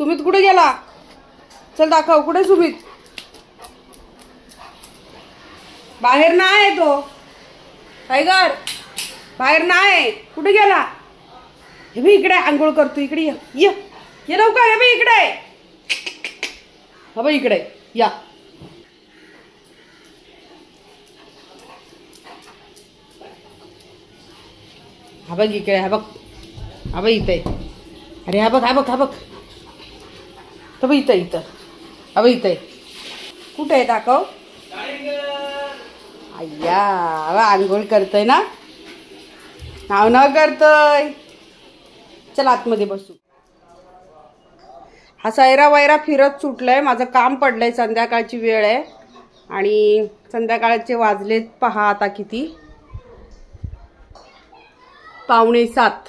सुमित कुठे गेला? चल दाखव कुठे सुमित. बाहेर नाही तो. टायगर बाहेर नाही. कुठे गेला? हे बी इकडे आंघोळ करतो. इकडे ये लवकर. हे बी इकडे. हा बघ इकडे या. हा बघ इकडे. हा बघ. हा बघ इथे. अरे हा बघ. हा बघ. हा बघ. तर बघ इथं इथं. हा बघ इथे. कुठे आहे दाखव. अय्या आंघोळ करतोय ना. नाव नाव करतोय. चल आतमध्ये बसू. हा सैरा वैरा फिरत सुटलाय. माझं काम पडलंय. संध्याकाळची वेळ आहे आणि संध्याकाळचे वाजलेत पहा आता किती. 6:45.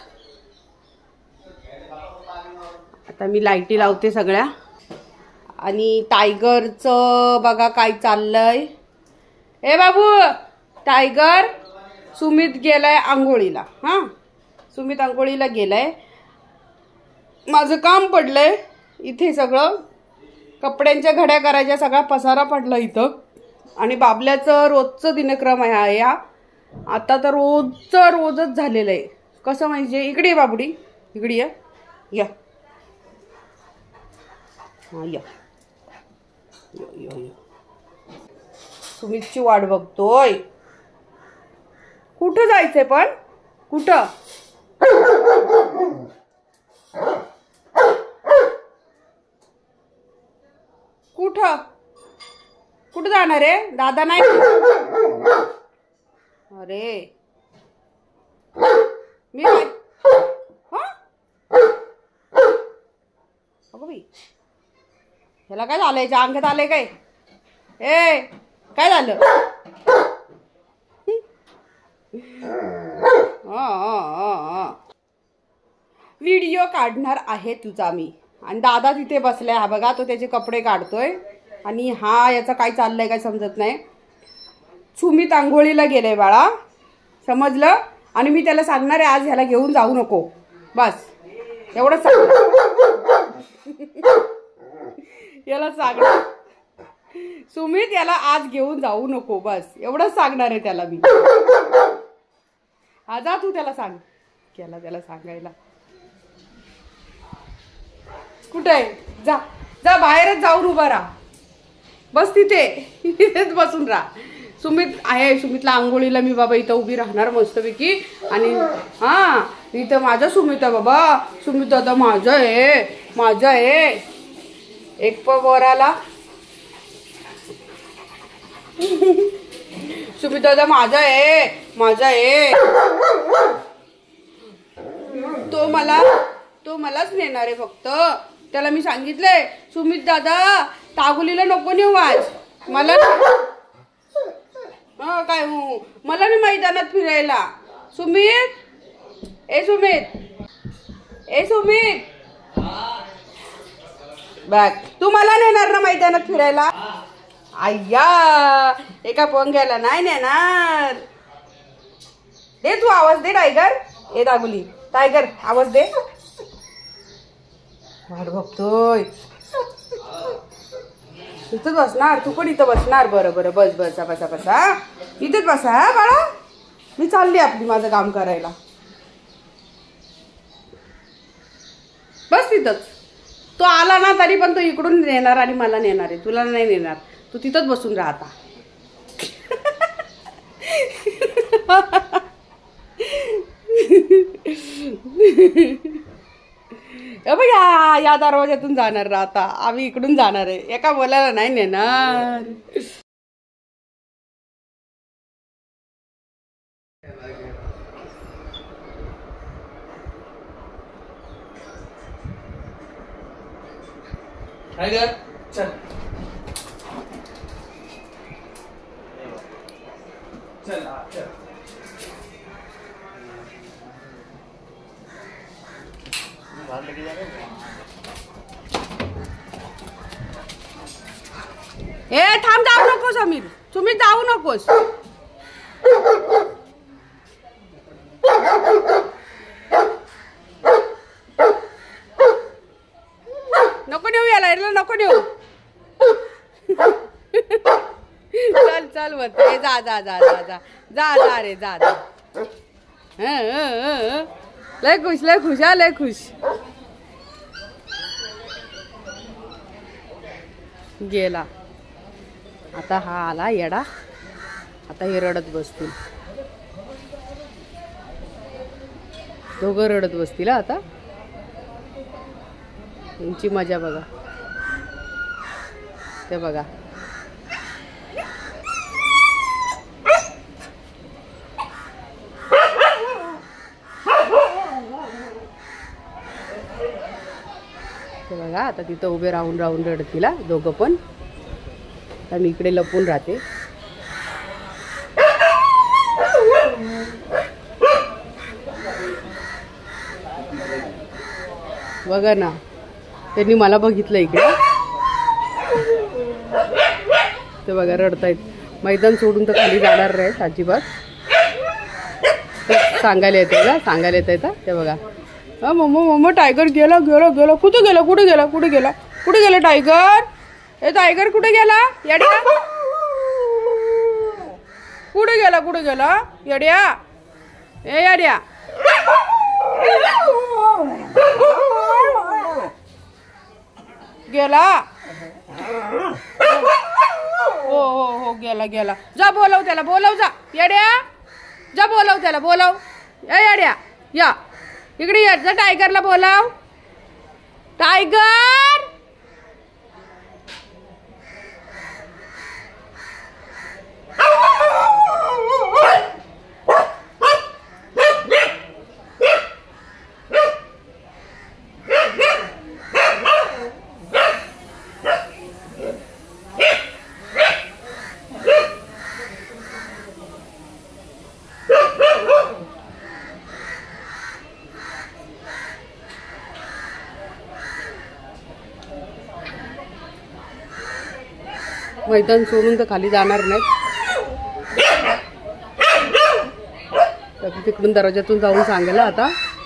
आता मी लाईटी लावते सगळ्या. आणि टायगरचं बघा काय चाललंय. ए बाबू टायगर. सुमित गेलाय आंघोळीला. हा सुमित आंघोळीला गेलाय. माझं काम पडलंय इथे. सगळं कपड्यांच्या घड्या करायच्या. सगळा पसारा पडला इथं. आणि बाबल्याचं रोजचं दिनक्रम आहे हा. आता तर रोजच झालेलं आहे. कसं म्हणजे. इकडे ये बाबुडी. इकडे या. हा या. सुमितची वाट बघतोय. कुठं जायचंय पण. कुठं कुठं कुठं जाणार आहे. दादा नाही. अरे मी ह्याला काय झालंय. अंगात आलंय काय. ए काय झालं. व्हिडिओ काढणार आहे तुझा मी. आणि दादा तिथे बसलाय. हा बघा तो त्याचे कपडे काढतोय. आणि हा याचं काय चाललंय काय समजत नाही. सुमित आंघोळीला गेलंय बाळा. समजलं. आणि मी त्याला सांगणार आहे आज ह्याला घेऊन जाऊ नको. बस एवढंच सांगणार. याला सांगणार सुमित याला आज घेऊन जाऊ नको. बस एवढंच सांगणार आहे त्याला मी. हा जा तू त्याला सांग. केला त्याला सांगायला. कुठे आहे. जा जा बाहेरच जाऊन उभा राहा. बस तिथेच बसून राहा. सुमित आहे. सुमितला आंघोळीला मी बाबा इथं उभी राहणार मस्तपैकी. आणि हा इथं माझा सुमित आहे बाबा. सुमित दादा माझा आहे. एक वर आला. सुमित दादा माझा आहे. तो मलाच नेणार आहे फक्त. त्याला मी सांगितलंय सुमित दादा तागुलीला नको नेऊ आज. मला काय मला नाही मैदानात फिरायला. सुमित ए सुमित बघ तू मला नेणार ना मैदानात फिरायला. अय्या एका पोंग्याला नाही नेणार. दे तू आवाज दे टायगर. ए दागुली टायगर आवाज दे. वाट बघतोय. इथंच बसणार. तू पण इथं बसणार. बरं बस बसा इथेच बसा बाळा. मी चालली आपली माझं काम करायला. बस तिथंच. तो आला ना तरी पण तो इकडून नेणार आणि मला नेणार आहे. तुला नाही नेणार. तू तिथंच बसून राहता. या दरवाज्यातून जाणार राहता. आम्ही इकडून जाणार आहे. एका बोलायला नाही नेणार. चल चल चल. ए थांब. जाऊ नकोस अमीर. तुम्ही जाऊ नकोस. चल म्हणते जा जा जा जा जा जा जा रे जा जा. लय खुश हा लय खुश. गेला आता हा आला येडा. आता हे रडत बसतील दोघं रडत बसतील आता. यांची मजा बघा ते बघा. ते बघा आता तिथं उभे राहून राहून रडतील दोघं पण. आता मी इकडे लपून राहते. बघा ना त्यांनी मला बघितलं इकडे. ते बघा रडतायत. मैदान सोडून तर खाली जाणार नाहीत अजिबात. सांगायला येते का सांगायला येत आहे ते बघा. मम्मा टायगर गेला गेला गेला. कुठे गेला कुठे गेला कुठे गेला कुठे गेला टायगर. हे टायगर कुठे गेला येड्या. कुठे गेला येड्या. ए येड्या गेला. हो हो हो गेला गेला. जा बोलव त्याला बोलव जा येड्या. जा बोलव त्याला बोलव. ए येड्या या इकडे ये. जा टायगरला बोलाव. टायगर मैदान सोडून तर खाली जाणार नाहीत. तिकडून दरवाजातून जाऊन सांगायला. आता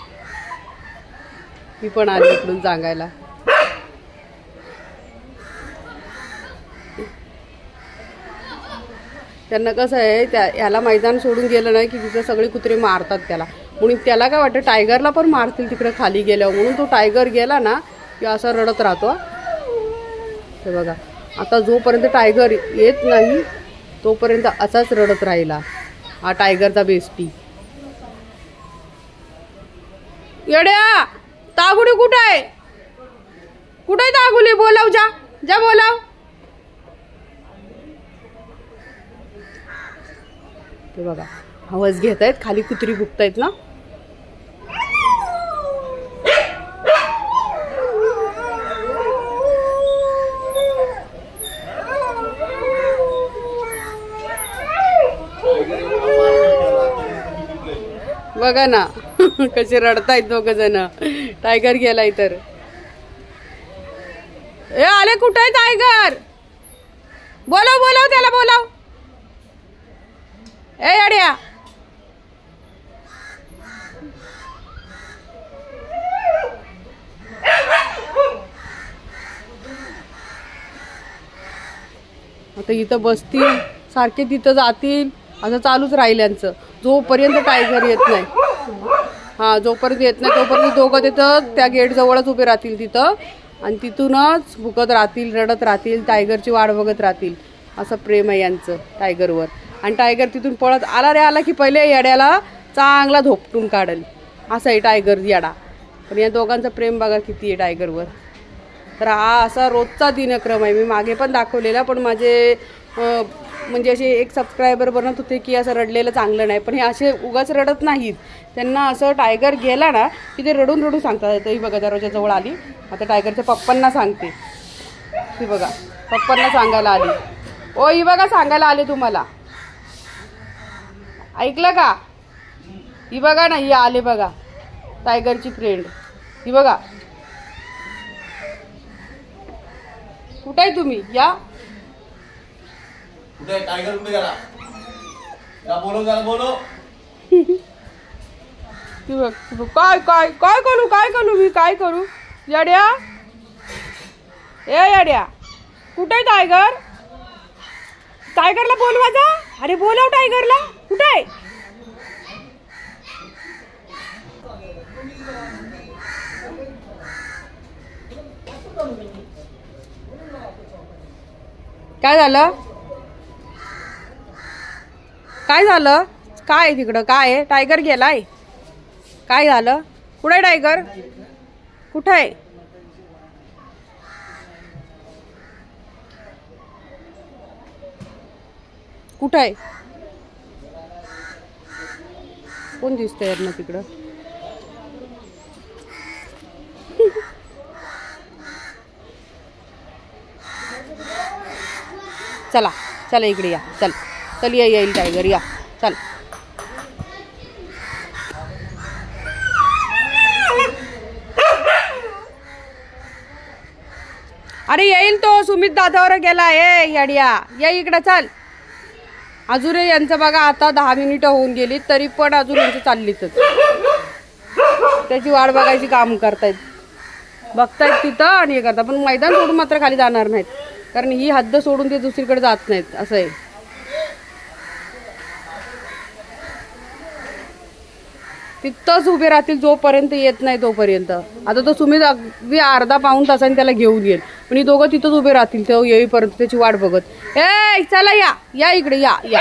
मी पण आली इकडून सांगायला. त्यांना कसं आहे ह्याला मैदान सोडून गेलं नाही की तिथं सगळे कुत्रे मारतात त्याला. म्हणून त्याला काय वाटतं टायगरला पण मारतील तिकडे खाली गेल्यावर. म्हणून तो टायगर गेला ना की असा रडत राहतो. हे बघा आता जोपर्यंत टायगर येत नाही तोपर्यंत असाच रडत राहिला हा टायगरचा बेस्टी. येड्या तागुडी कुठे आहे कुठे तागुली. बोलाव जा जा बोलाव. ते बघा आवाज घेत आहेत खाली कुत्री भुकतायत ना. बघा ना कसे रडतायत दोघ जण. टायगर गेलाय तर. ए आले कुठे आहे टायगर. बोलाव बोलाव त्याला बोलाव. ए अड्या आता इथं बसतील सारखे तिथं जातील असं चालूच राहील यांचं जोपर्यंत टायगर येत नाही. हा जोपर्यंत येत नाही तोपर्यंत दोघं तिथं त्या गेट जवळच उभे राहतील तिथं आणि तिथूनच भुकत राहतील रडत राहतील टायगरची वाट बघत राहतील. असं प्रेम आहे यांचं टायगरवर. आणि टायगर तिथून पळत आला रे आला की पहिले येड्याला चांगला धोपटून काढेल. असं आहे टायगर येडा. पण या दोघांचं प्रेम बघा किती आहे टायगरवर. तर हा असा रोजचा दिनक्रम आहे. मी मागे पण दाखवलेला पण माझे म्हणजे असे एक सबस्क्रायबर बनत होते की असं रडलेलं चांगलं नाही. पण हे असे उगाच रडत नाहीत. त्यांना असं टायगर गेला ना की ते रडून रडून सांगतात. तरी बघा दरवाजाजवळ आली. आता टायगरच्या पप्पांना सांगते. ती बघा पप्पांना सांगायला आली. ओ ही बघा सांगायला आले तुम्हाला. ऐकलं का. ही बघा ना ही आले बघा टायगरची फ्रेंड. ही बघा कुठे आहे तुम्ही या. कुठे टायगर कुठे गेला. बोलो काय काय काय करू मी काय करू. येड्या ए येड्या कुठे टायगर. टायगरला बोलवा जा. अरे बोलव टायगरला. कुठे आहे? काय झालं? काय झालं? काय तिकडं काय आहे? टायगर गेलाय. काय झालं? कुठे टायगर? कुठे आहे? कुठं आहे? कोण दिसतंय यार मग तिकडं? चला चला इकडे या. चल चल या. येईल टायगर. या चल. अरे येईल तो. सुमित दादावर गेला. येड्या या इकडं. चल. अजून यांचं बघा आता 10 मिनिटं होऊन गेली तरी पण अजून यांचं चाललीतच. त्याची वाट बघायची काम करतायत. बघतायत तिथं आणि हे करतात पण मैदान सोडून मात्र खाली जाणार नाहीत कारण ही हद्द सोडून ते दुसरीकडे जात नाहीत. असं आहे. तिथंच उभे राहतील जोपर्यंत येत नाही तोपर्यंत. आता तो सुमित अगदी अर्धा पाऊण तासाने त्याला घेऊन येईल पण ही दोघं तिथंच उभे राहतील तो येईपर्यंत त्याची वाट बघत. ए चला या. या इकडे. या या.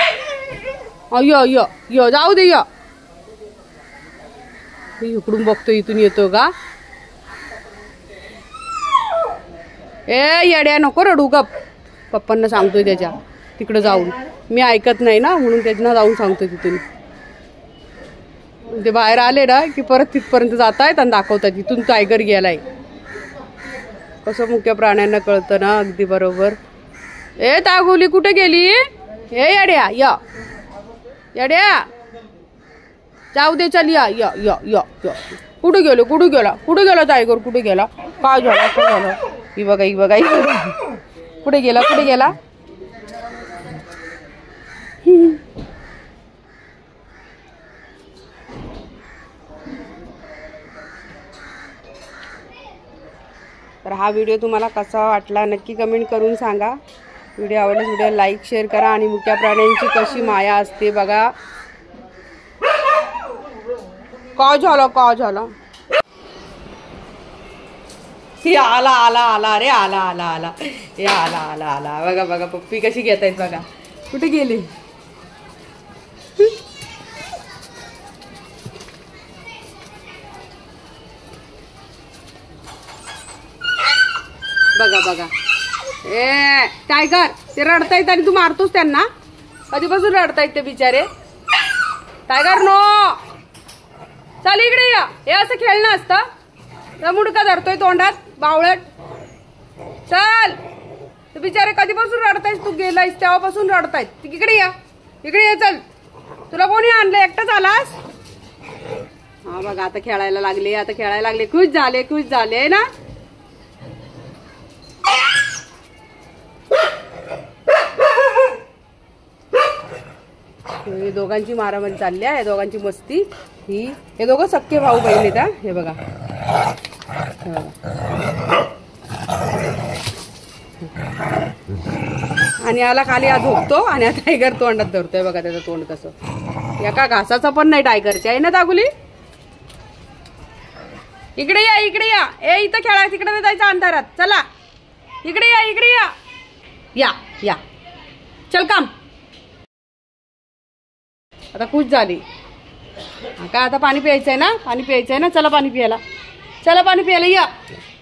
य जाऊ दे. या इकडून बघतो इथून येतो का? येड्या नको रडू. गप. पप्पांना सांगतोय त्याच्या तिकडं जाऊन. मी ऐकत नाही ना म्हणून त्यांना जाऊन सांगतोय तिथून. ते बाहेर आले ना की परत तिथपर्यंत जात आहेत आणि दाखवतात तिथून टायगर गेलाय. कसं मुख्य प्राण्यांना कळतं ना अगदी बरोबर. तागोली कुठे गेली? येड्या या. येड्या जाऊ दे. चल या या या या. कुठे गेलो? कुठे गेला? कुठे गेला टायगर? कुठे गेला? काय झालं? काय झालं? ही बघा ही बघा. कुठे गेला? कुठे गेला? तर हा व्हिडिओ तुम्हाला कसा वाटला नक्की कमेंट करून सांगा. व्हिडिओ आवडल्यास व्हिडिओ लाईक शेअर करा आणि मुक्या प्राण्यांची कशी माया असते बघा. काय झालं? काय झालं? हे आला आला आला. रे आला आला आला. हे आला आला आला. बघा बघा पप्पी कशी घेत आहेत बघा. कुठे गेली? बघा बघा. टायगर ते रडतायत आणि तू मारतोस त्यांना. कधीपासून रडतायत ते बिचारे? Tiger no. चल इकडे या. हे असं खेळणं असतं? मुडका धरतोय तोंडात बावळट. चल. ते बिचारे कधीपासून रडतायस? तू गेलायस तेव्हापासून रडतायत. इकडे या. इकडे ये. चल. तुला कोणी आणलं? एकटाच आलास? हा बघा आता खेळायला लागले. आता खेळायला लागले. खुश झाले. खुश झाले ना. हे दोघांची मारामारी चालली आहे. दोघांची मस्ती ही. हे दोघं सख्खे भाऊ बहीण आहेत. हे बघा. आणि याला खाली हा झोपतो आणि आता टायगर तोंडात धरतोय बघा. त्याचं तोंड कसं. एका घासाचं पण नाही टायगरची आहे ना दागुली. इकडे या. इकडे या. इथं खेळा. तिकडे नाही जायचं अंधारात. चला इकडे या. इकडे या. या या. चल काम. आता खुश झाली. काय आता पाणी प्यायचंय ना? पाणी प्यायचंय ना? चला पाणी प्यायला. चला पाणी प्यायला या.